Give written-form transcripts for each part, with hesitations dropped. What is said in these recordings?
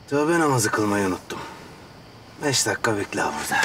Tövbe namazı kılmayı unuttum. 5 dakika bekle burada.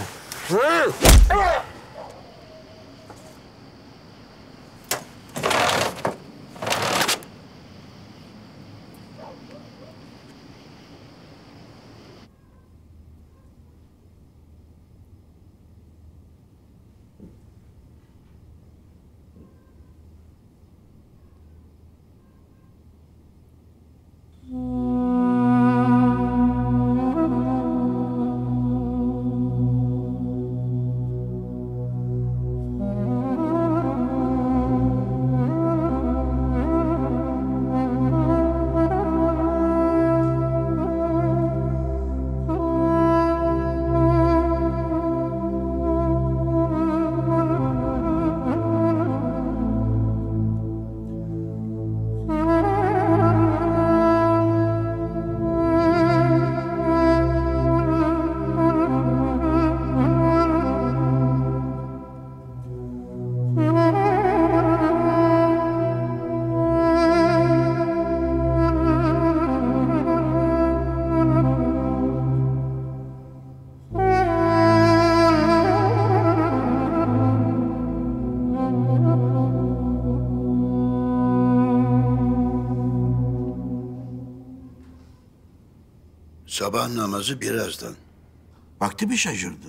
Sabah namazı birazdan. Vakti mi şaşırdın?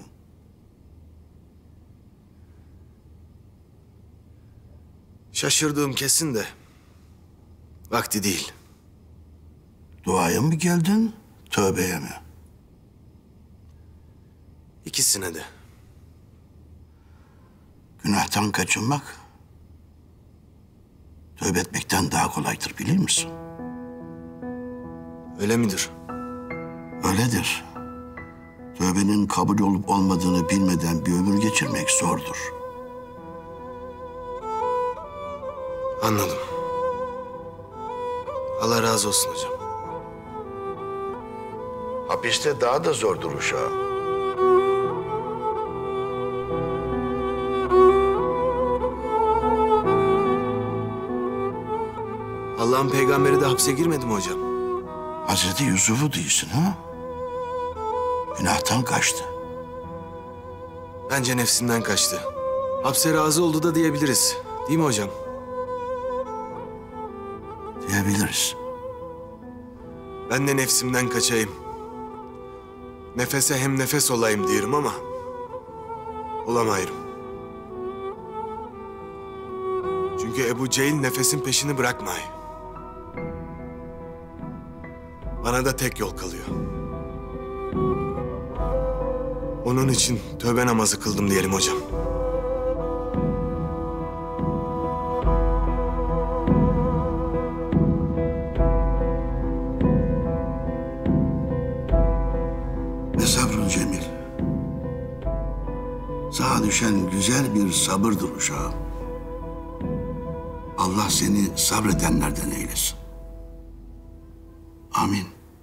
Şaşırdığım kesin de vakti değil. Duaya mı geldin, tövbeye mi? İkisine de. Günahtan kaçınmak, tövbe etmekten daha kolaydır, bilir misin? Öyle midir? Öyledir. Tövbenin kabul olup olmadığını bilmeden bir ömür geçirmek zordur. Anladım. Allah razı olsun hocam. Hapiste daha da zordur uşağım. Allah'ın peygamberi de hapse girmedi mi hocam? Hazreti Yusuf'u değilsin ha? Günahtan kaçtı. Bence nefsinden kaçtı. Hapse razı oldu da diyebiliriz. Değil mi hocam? Diyebiliriz. Ben de nefsimden kaçayım. Nefese hem nefes olayım diyorum ama olamayırım. Çünkü Ebu Cehil nefesin peşini bırakmay. Bana da tek yol kalıyor. Onun için tövbe namazı kıldım diyelim hocam. Ne sabrın Cemil. Sana düşen güzel bir sabırdır uşağım. Allah seni sabredenlerden eylesin. Amin.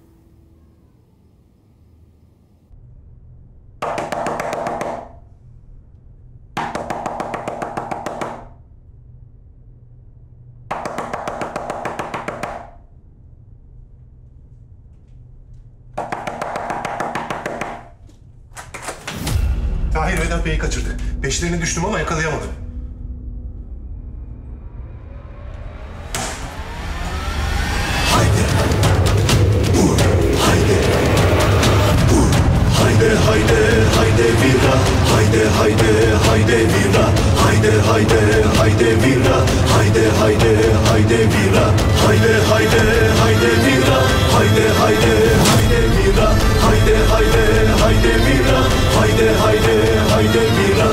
Tahir Vedat Bey'i kaçırdı. Peşlerine düştüm ama yakalayamadım. Haydi haydi haydi vira, haydi haydi vira, haydi vira, haydi vira, haydi vira, haydi vira, haydi vira, haydi vira,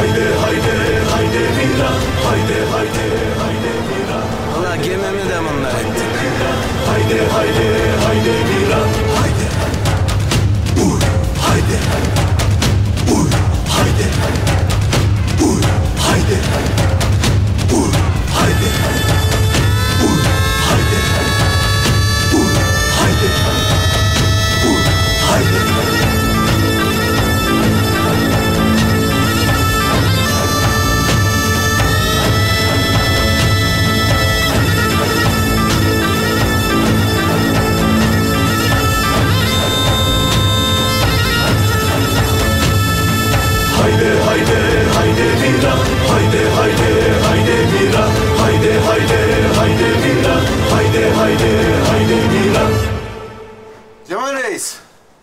haydi vira. Allah gemimi de bunlar etti. Haydi vira, haydi. Uy, haydi. Uy, haydi. Uy, haydi. Uy, haydi. Uy, haydi. Uy, haydi. Uy, haydi.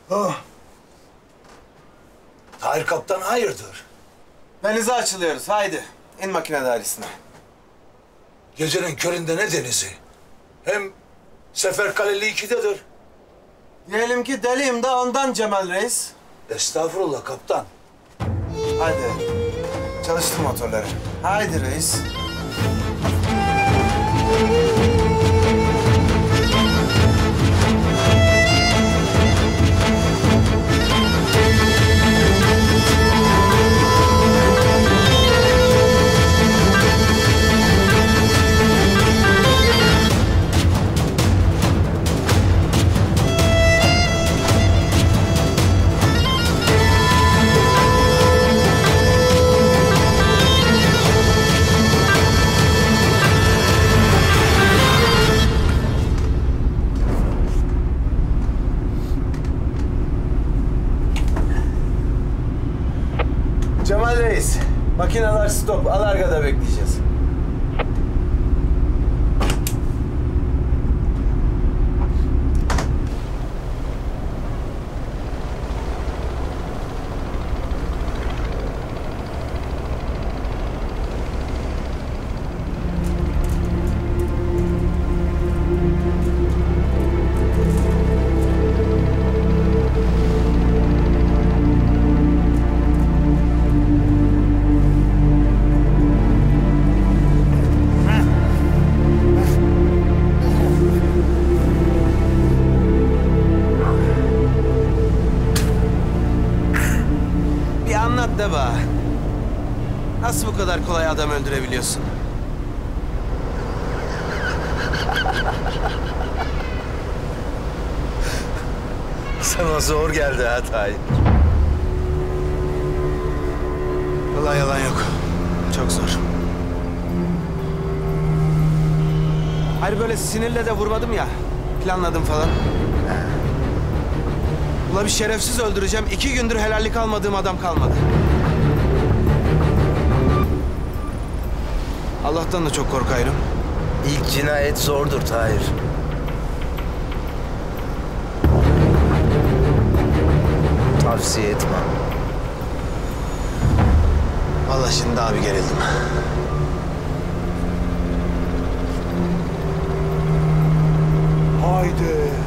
Tahir Kaptan hayırdır? Denize açılıyoruz. Haydi. İn makine dairesine. Gecenin köründe ne denizi? Hem Seferkaleli 2'dedir. Diyelim ki deliyim de ondan Cemal Reis. Estağfurullah kaptan. Haydi. Çalıştır motorları. Haydi reis. Cemal Reis, makineler stop. Alargada bekleyeceğiz. Bir anlat de bana. Nasıl bu kadar kolay adam öldürebiliyorsun? Sana zor geldi ha Tahir. Vallahi yalan yok. Çok zor. Hayır böyle sinirle de vurmadım ya. Planladım falan. Ula bir şerefsiz öldüreceğim. 2 gündür helallik almadığım adam kalmadı. Allah'tan da çok korkayım. İlk cinayet zordur Tahir. Tavsiye etmem. Vallahi şimdi daha bir gerildim. Haydi.